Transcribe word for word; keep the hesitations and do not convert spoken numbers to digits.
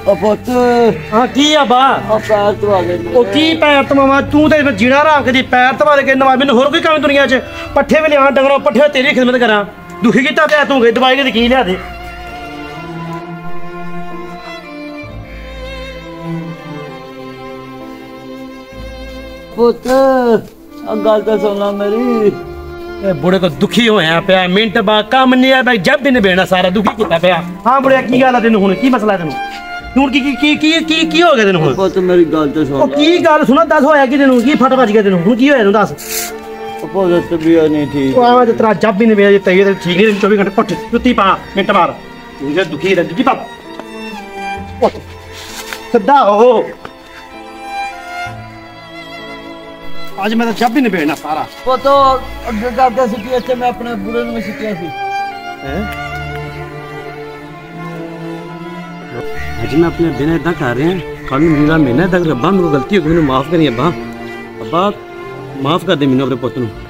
पुत हाँ की आ बा पैर धवा दे ओ की पैर तवावा तू ते जीना रख दी पैर तवा के नवा मैनू होर कोई काम दुनिया च पट्ठे भी लिया डंगरों पट्ठे तेरी खिदमत करा दुखी कीता पिया तू गई दवाई के की लिया दे पुत गल तो सुनना मेरी बुढ़े को दुखी होया पिया मिनट बा काम नहीं है भाई जब भी नहीं बेना सारा दुखी कीता पिया हाँ बुढ़िया की गल है तेन हुण की मसला है तेन हूँ की की की की की हो गया तेन हुण पुत मेरी गल तो सुन की गल सुना दस होया कि तेन की फट बज गया तेन हुण की होया तेन दस पुत तबीयत नहीं ठीक आवा तेरा जब भी नहीं बेना तबीयत ठीक नहीं चौबीस घंटे पट्टे जुत्ती पा मिनट मार मुझे दुखी रह जुत्ती पा सदा हो आज मैं तो जब भी नहीं बेना सारा पुत अगे करके सीखी अच्छे मैं अपने बुढ़े ने सीखिया सी आज मैं अपने दिन इदा कर रहे हैं कल मेरा महीना तक रब्बा मेरे को गलती हो गई मैंने माफ करी अब्बा अब्बा माफ कर दे मैनू अपने पुत नूं